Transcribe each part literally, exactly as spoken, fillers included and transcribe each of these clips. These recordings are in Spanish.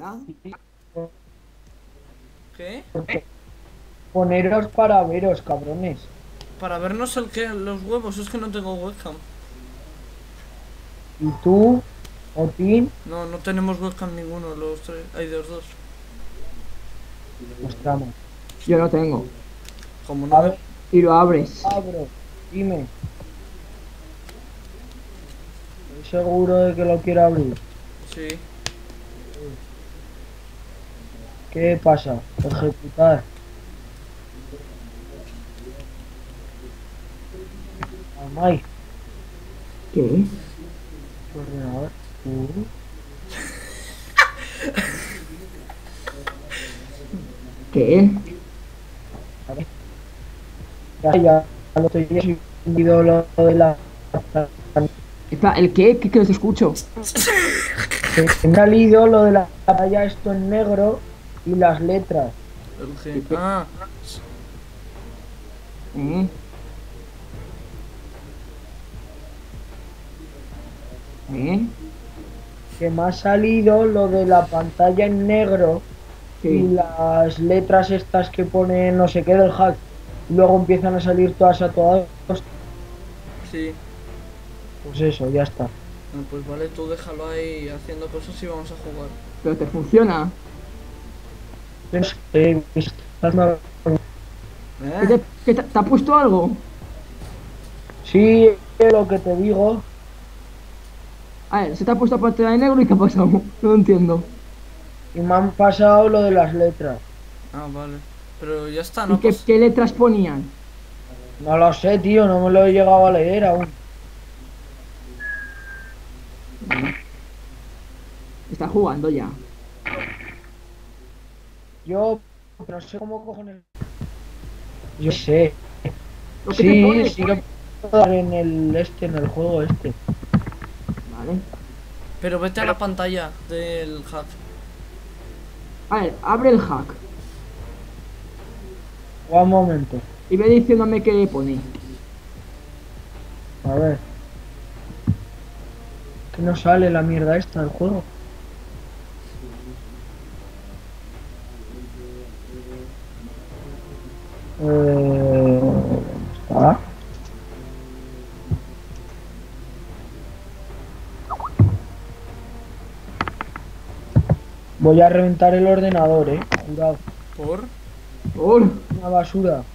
¿Verdad? ¿Qué? Poneros para veros, cabrones. Para vernos el que los huevos, es que no tengo webcam. ¿Y tú, Otin? No, no tenemos webcam ninguno, los tres. Hay de los dos. Mostramos. Yo no tengo. Como A no. ver, Y lo abres. abro. Dime. ¿Estoy seguro de que lo quiero abrir? Sí. ¿Qué pasa? Ejecutar. Amai. ¿Qué? Tu ordenador. Uh, ¿Qué? a ver. Ya, ya lo estoy viendo lo de la... Espera, ¿el qué? ¿Qué que no te escucho? Que me ha salido lo de la pantalla esto en negro y las letras. El G. Ah, ¿Eh? ¿Eh? Que me ha salido lo de la pantalla en negro y Sí. las letras estas que pone no sé qué del hack. Y luego empiezan a salir todas a todas. sí. Pues eso, ya está. Ah, pues vale, tú déjalo ahí haciendo cosas y vamos a jugar. Pero te funciona. Es- eh, estás mal- ¿Qué ¿Eh? te, qué te, te ha puesto algo? Sí, es lo que te digo. A ver, se te ha puesto pantalla de negro y ¿qué ha pasado? No lo entiendo. Y me han pasado lo de las letras. Ah, vale. Pero ya está, ¿Y no qué, pasa. qué letras ponían? No lo sé, tío, no me lo he llegado a leer aún. Está jugando ya. Yo no sé cómo cojones. Yo sé. Lo que te Sí, pone, sí que puedo dar en el este, en el juego este. Vale. Pero vete a la pantalla del hack. A ver, abre el hack. Un momento. Y ve diciéndome qué pone. A ver. Que no sale la mierda esta del juego. Eh, ¿dónde está? Voy a reventar el ordenador, eh. Jurado. ¿Por? Por. Una basura.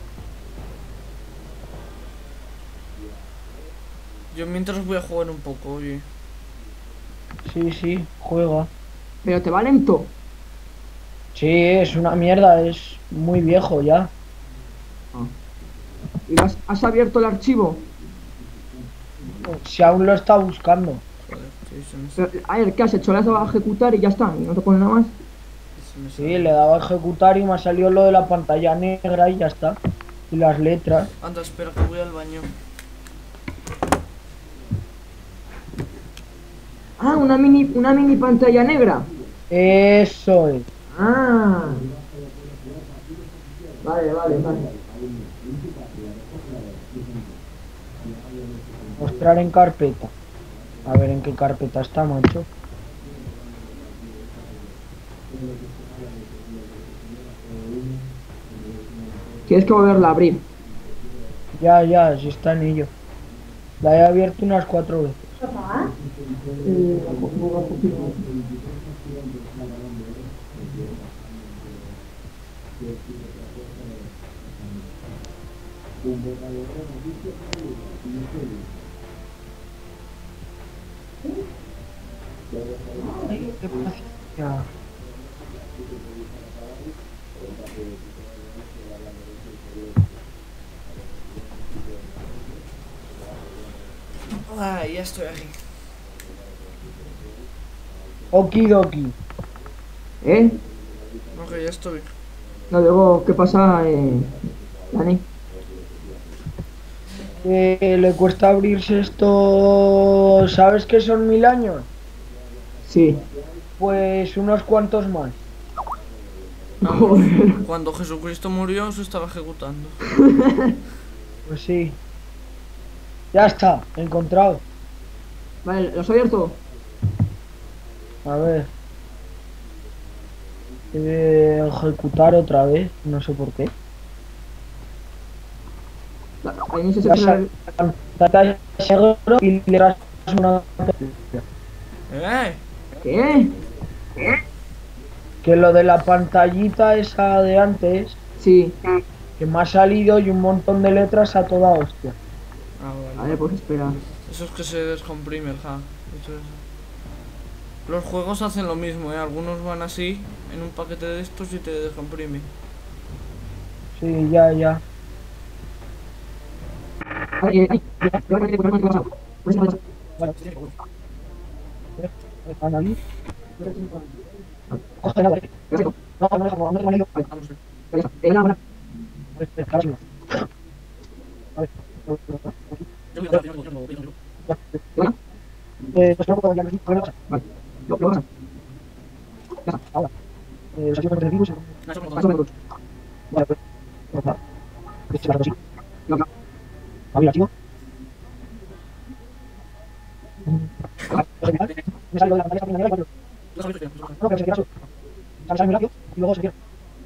Yo mientras voy a jugar un poco, oye. Sí, sí, juega. Pero te va lento. Sí, es una mierda, es muy viejo ya. Ah. ¿Y lo has, has abierto el archivo? Si aún lo está buscando. Joder, sí, se me, Pero, a ver, ¿qué has hecho? Le has dado a ejecutar y ya está. Y no te pone nada más. se me Sí, sale. le daba a ejecutar y me ha salido lo de la pantalla negra y ya está. Y las letras. Anda, espera que voy al baño. Ah, una mini, una mini pantalla negra. Eso es. Ah. Vale, vale, vale. Mostrar en carpeta. A ver en qué carpeta está, macho. Tienes que volverla a abrir. Ya, ya, si está en ello. La he abierto unas cuatro veces. Ay, qué paciencia. Ah, ya estoy aquí. Okidoki. ¿Eh? Ok, ya estoy. No, luego, ¿qué pasa, eh, Dani? Que le cuesta abrirse esto. ¿Sabes que son mil años? Sí. Pues unos cuantos más. Vamos. Joder. Cuando Jesucristo murió, se estaba ejecutando. Pues sí. Ya está, encontrado. Vale, ¿lo has abierto? A ver. Eh, ejecutar otra vez, no sé por qué. La- Al inicio se Vas cierra a el... la pantalla negro y le das una... ¡Eh! ¿Qué? Que lo de la pantallita esa de antes, Sí. que me ha salido y un montón de letras a toda hostia. Ah, A vale. ver, pues espera. Eso es que se descomprime el hack. Eso es. Los juegos hacen lo mismo, ¿eh? Algunos van así, en un paquete de estos y te descomprime. Sí, ya, ya. A ver, eh, ay, yo creo que no te pasa. Por eso no te Bueno, analiz- coge nada, eh. pasa. No, no, no, no, no, no, no, no. Vale, Vamos a ver. ya está. Eh, nada, nada. A ver, espera, sí, no. A ver, Yo voy a hacer, yo voy a hacer, yo voy a hacer, yo voy a hacer. Bueno, eh, pues luego ya aquí, ¿qué pasa? vale. Lo, lo pasa. Ya está. Ahora, eh, los archivos de virus, No, eso no lo Paso toco. menos. vale, pues, pues nada. Este es el archivo. No, no. Abrir archivo. Me sale lo de la pantalla esta primera, pero Lo sabéis, lo sabéis. no, pero se cierra solo. Sale, sale muy rápido y luego se cierra.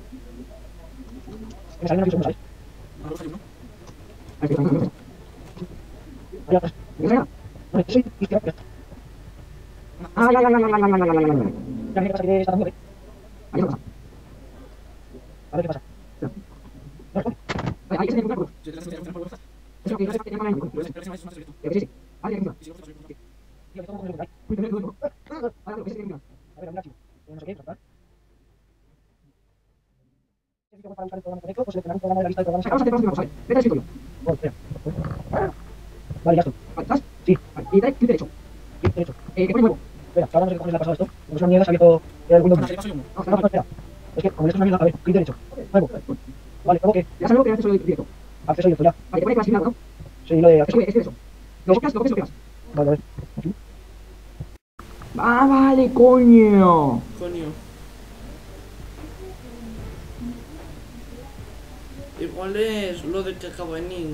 Me sale una visión, ¿sabes? No, lo sabéis, ¿no? Ahí está, ahí está. Ya, pues, ¿Me sale nada? vale, sí, y cierra, ya está. Ah, ya, ya, ya, ya, ya, ya, ya, ya, ya, ya, ya. Ya me pasa que está dando, ¿eh? Ahí está. A ver qué pasa. No, no, Ahí, ahí, ese tiene que funcionar. Si tienes que hacer por fuerza, Eso que no sé qué tiene que pero funcionar. ese- pero ese más es más directo. Eh, sí, sí. Ahí tiene que funcionar. Y si vosotros sois vosotros. tío, que todo el mundo se lo Uy, pero no, no, no. Ahora, ese tiene que funcionar. A ver, abrir archivo. Eh, no sé qué, tratar. Si sitio web para usar el programa conecto, pues seleccionar un programa de la lista de programas. Vamos a hacer cosas que vamos a ver. Vete al escritorio. Oh, espera. Vale, ya estoy. Vale, ¿estás? Sí, Vale, y dale clic derecho. clic derecho. Eh, que pone nuevo. Espera, que ahora no sé qué cojones le ha pasado a esto. Como es una mierda, se ha abierto el Windows. Ah, sí, paso yo uno. No, No, no, no, espera. Es que como esto es una mierda, a ver, clic derecho. Nuevo. Vale, luego que ya sabes lo que haces eso directo. acceso directo ya. Vale, te pone clasificado, ¿no? Sí, lo de acceso. Escribe, escribe eso. Lo copias, lo copias, lo pegas. Vale, a ver. Ah, vale, coño. Coño. Igual es lo de que acaba en ink.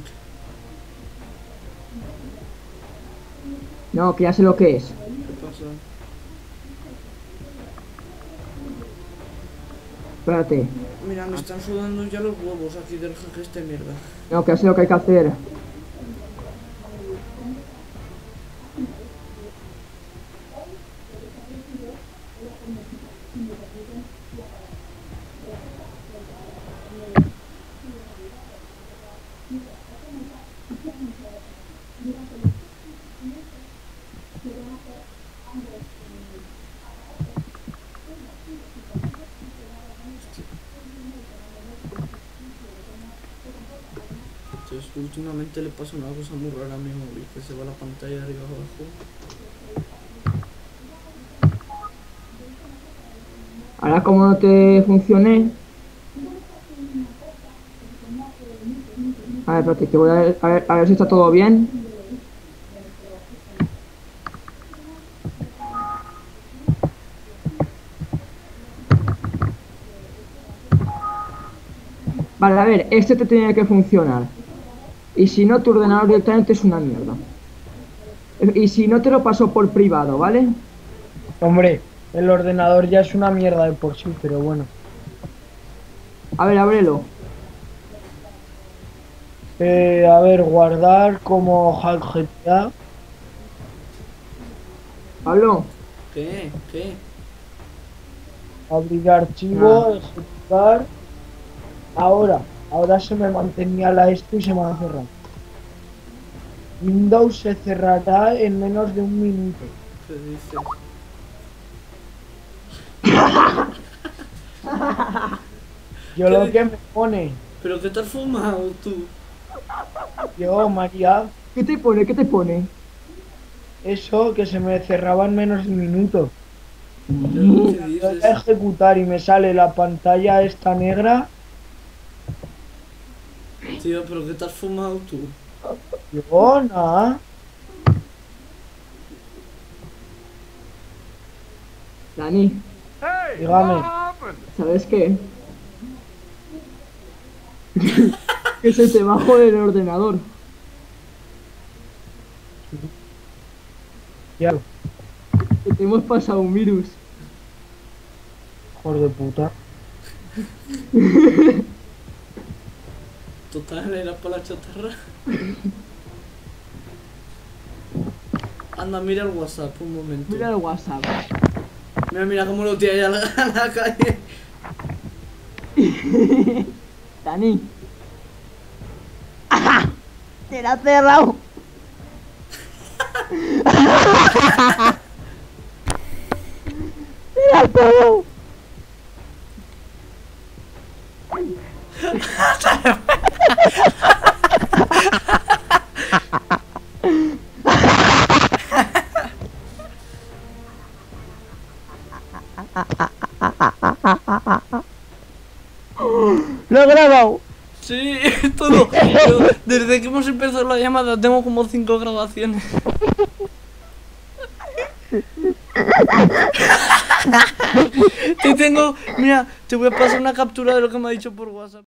No, que ya sé lo que es. ¿Qué pasa? Espérate. Mira, me están sudando ya los huevos aquí del jeque este mierda. No, que ya sé lo que hay que hacer. Entonces, últimamente le pasa una cosa muy rara a mi móvil, que se va la pantalla de arriba abajo. Ahora, como no te funcione. A ver, espérate, que voy a ver, a ver, a ver si está todo bien. Vale, a ver, este te tiene que funcionar. Y si no, tu ordenador directamente es una mierda. Y si no, te lo paso por privado, ¿vale? Hombre, el ordenador ya es una mierda de por sí, pero bueno. A ver, ábrelo. Eh, a ver, guardar como hack G T A. Pablo, ¿Qué? ¿Qué? Abrir archivo, ejecutar. Ahora, ahora se me mantenía la esto y se me va a cerrar. Windows se cerrará en menos de un minuto. ¿Qué dices? Yo ¿Qué lo di- que me pone, ¿Pero qué te has fumado tú? yo, María, ¿qué te pone? ¿Qué te pone? eso que se me cerraba en menos de un minuto. ¿Qué Lo voy a dices? ejecutar y me sale la pantalla esta negra. Tío, ¿pero qué te has fumado tú? Yo, nada. Dani, Dígame. ¿sabes qué? Que se te bajó el ordenador. Ya, Que te hemos pasado un virus. hijo de puta. Total, era para la chatarra. Anda, mira el WhatsApp un momento. Mira el WhatsApp. Mira, mira cómo lo tira ya a la, a la calle. Dani. ¡Ajá! ¡Te la has cerrado! ¡Te la has cerrado! ¡Lo he grabado! Sí, todo. Pero desde que hemos empezado la llamada tengo como cinco grabaciones. Te tengo, mira, te voy a pasar una captura de lo que me ha dicho por WhatsApp.